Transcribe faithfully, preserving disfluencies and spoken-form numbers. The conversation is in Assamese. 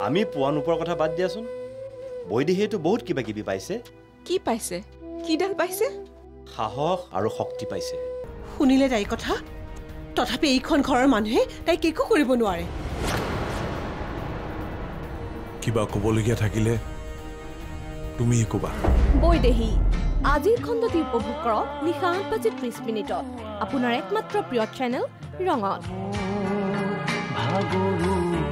আমি পোৱা নোপোৱাৰ কথা বাদ দিয়াচোন বৈদেহীয়েতো বহুত কিবা কিবি পাইছে কি পাইছে কিডাল পাইছে সাহস আৰু শক্তি পাইছে শুনিলে তাই কথা তথাপি এইখন ঘৰৰ মানুহে তাইক একো কৰিব নোৱাৰে কিবা ক'বলগীয়া থাকিলে তুমি ক'বা বৈদেহী আজিৰ খণ্ডটি উপভোগ কৰক নিশা আঠ বাজি ত্ৰিশ মিনিটত আপোনাৰ একমাত্ৰ প্ৰিয় চেনেল ৰঙত